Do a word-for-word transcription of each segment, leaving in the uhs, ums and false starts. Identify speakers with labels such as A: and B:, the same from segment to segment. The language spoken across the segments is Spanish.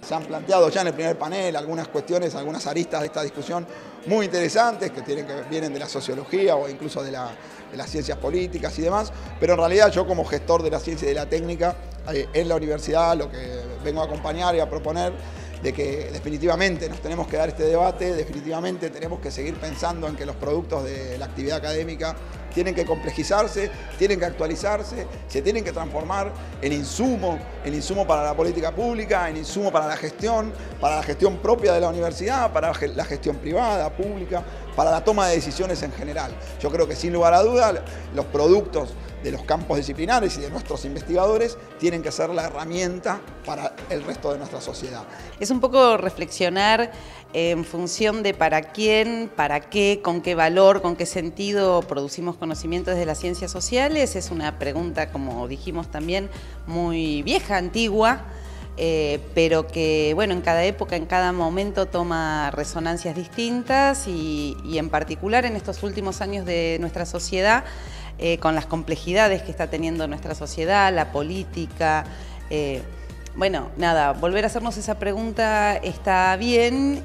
A: se han planteado ya en el primer panel algunas cuestiones, algunas aristas de esta discusión muy interesantes que, tienen que vienen de la sociología o incluso de, la, de las ciencias políticas y demás, pero en realidad yo como gestor de la ciencia y de la técnica eh, en la universidad lo que vengo a acompañar y a proponer de que definitivamente nos tenemos que dar este debate, definitivamente tenemos que seguir pensando en que los productos de la actividad académica tienen que complejizarse, tienen que actualizarse, se tienen que transformar en insumo, en insumo para la política pública, en insumo para la gestión, para la gestión propia de la universidad, para la gestión privada, pública, para la toma de decisiones en general. Yo creo que sin lugar a duda los productos de los campos disciplinares y de nuestros investigadores tienen que ser la herramienta para el resto de nuestra sociedad.
B: Es un poco reflexionar en función de para quién, para qué, con qué valor, con qué sentido producimos conocimiento desde las ciencias sociales. Es una pregunta, como dijimos también, muy vieja, antigua, eh, pero que bueno, en cada época, en cada momento toma resonancias distintas y, y en particular en estos últimos años de nuestra sociedad, Eh, con las complejidades que está teniendo nuestra sociedad, la política. Eh, bueno, nada, volver a hacernos esa pregunta está bien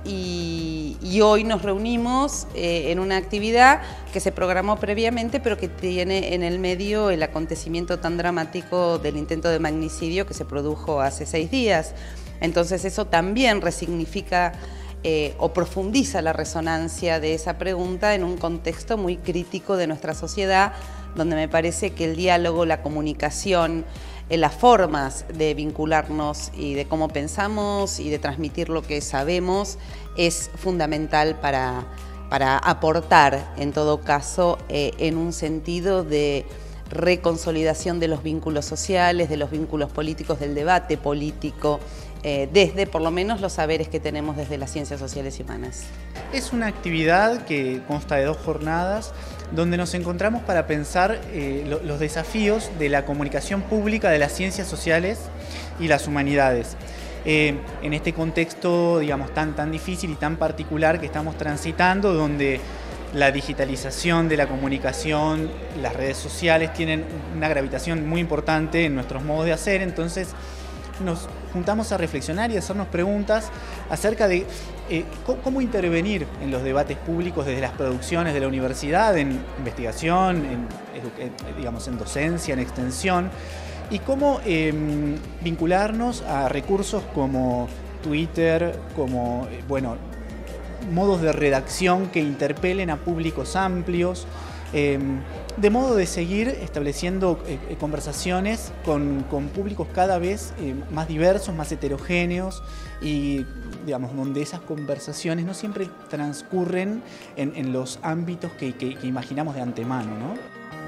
B: y, y hoy nos reunimos eh, en una actividad que se programó previamente, pero que tiene en el medio el acontecimiento tan dramático del intento de magnicidio que se produjo hace seis días. Entonces eso también resignifica Eh, o profundiza la resonancia de esa pregunta en un contexto muy crítico de nuestra sociedad, donde me parece que el diálogo, la comunicación, eh, las formas de vincularnos y de cómo pensamos y de transmitir lo que sabemos es fundamental para, para aportar, en todo caso, eh, en un sentido de reconsolidación de los vínculos sociales, de los vínculos políticos, del debate político, eh, desde por lo menos los saberes que tenemos desde las ciencias sociales y humanas.
C: Es una actividad que consta de dos jornadas donde nos encontramos para pensar eh, lo, los desafíos de la comunicación pública de las ciencias sociales y las humanidades. Eh, en este contexto, digamos, tan, tan difícil y tan particular que estamos transitando, donde la digitalización de la comunicación, las redes sociales tienen una gravitación muy importante en nuestros modos de hacer, entonces nos juntamos a reflexionar y a hacernos preguntas acerca de eh, cómo intervenir en los debates públicos desde las producciones de la universidad, en investigación, en, digamos, en docencia, en extensión, y cómo eh, vincularnos a recursos como Twitter, como, bueno, modos de redacción que interpelen a públicos amplios, eh, de modo de seguir estableciendo eh, conversaciones con, con públicos cada vez eh, más diversos, más heterogéneos y, digamos, donde esas conversaciones no siempre transcurren en, en los ámbitos que, que, que imaginamos de antemano, ¿no?